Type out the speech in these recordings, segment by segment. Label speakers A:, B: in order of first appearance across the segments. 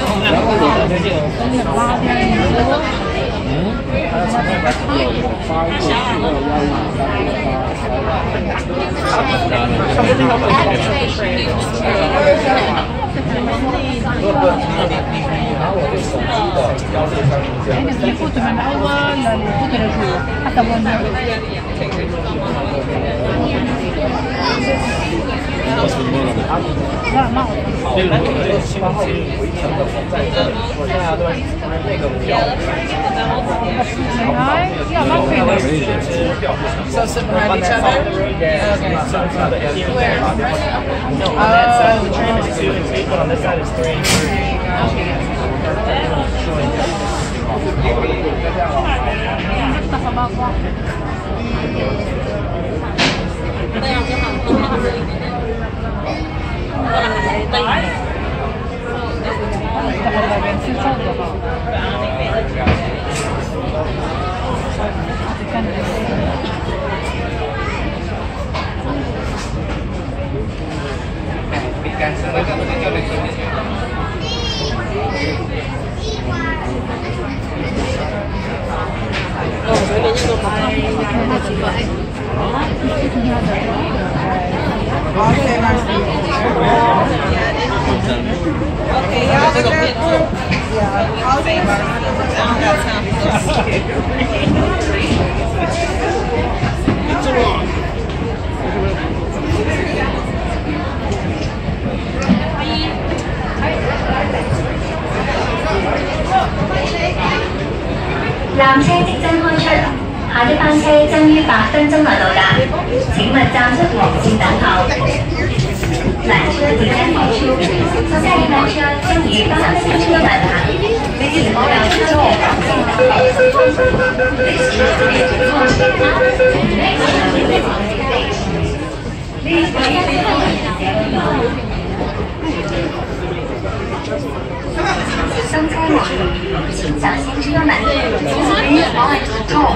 A: So sit behind each other? Okay. Where?
B: No, on that side of the tram is 2 and 3, but on this side is 3 and
A: Okay, y'all in that group? Yeah. I'll say about it. I don't got time for this. Too long.
C: 纜車即將開出，下一班車將於8分鐘內到達，請勿站出黃線等候。纜車即將開出，下一班車將於8分鐘到達，請勿站出黃線等候。上车门，请小心车门，请勿往外直冲。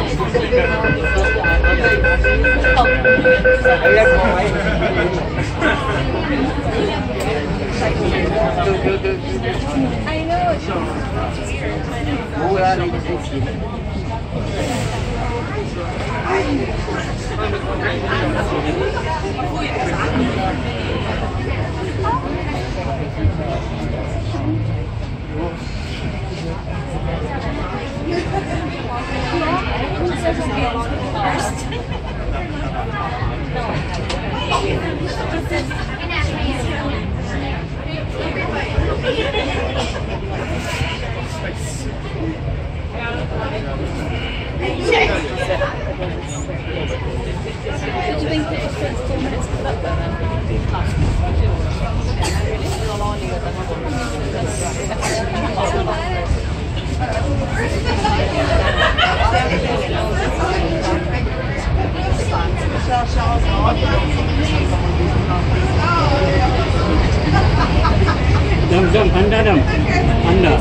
D: Dam, anda dam, anda.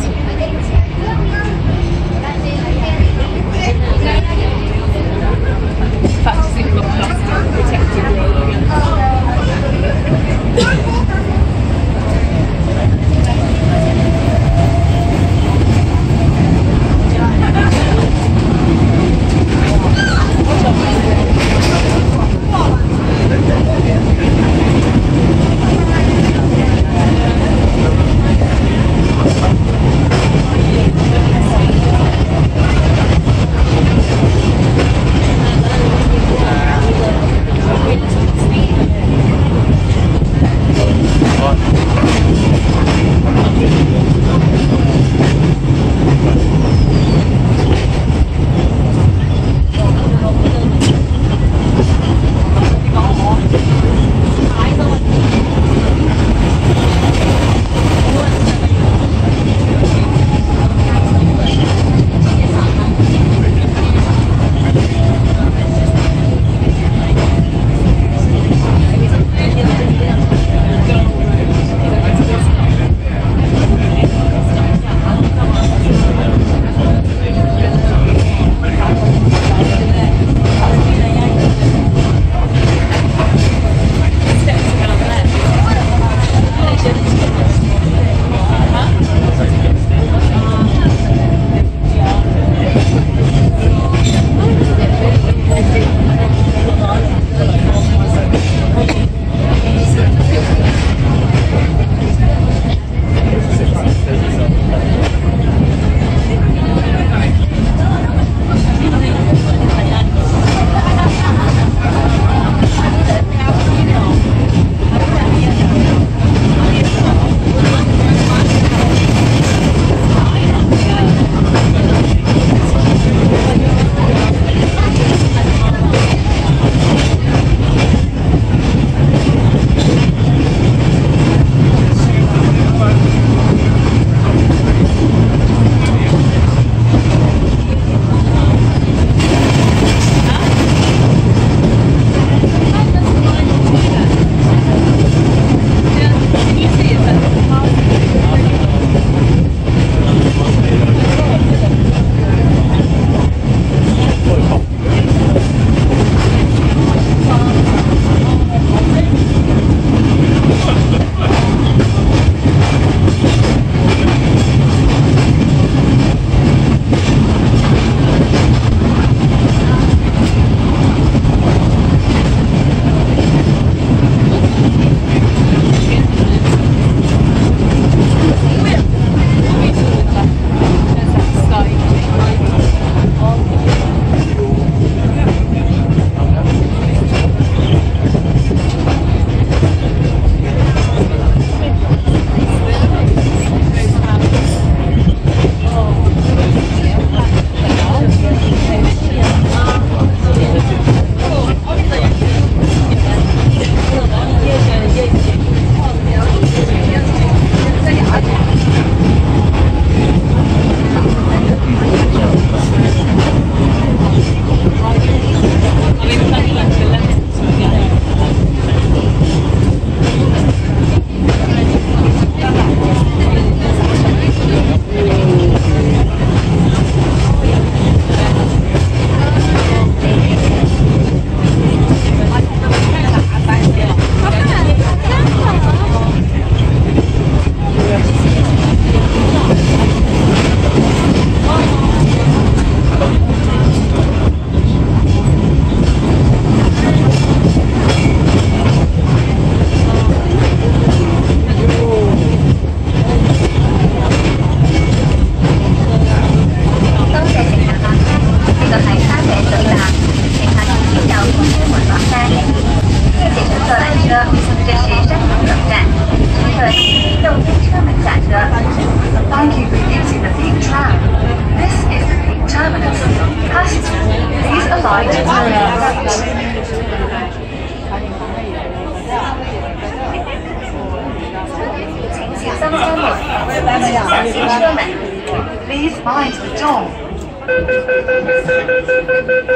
E: 妨碍体重。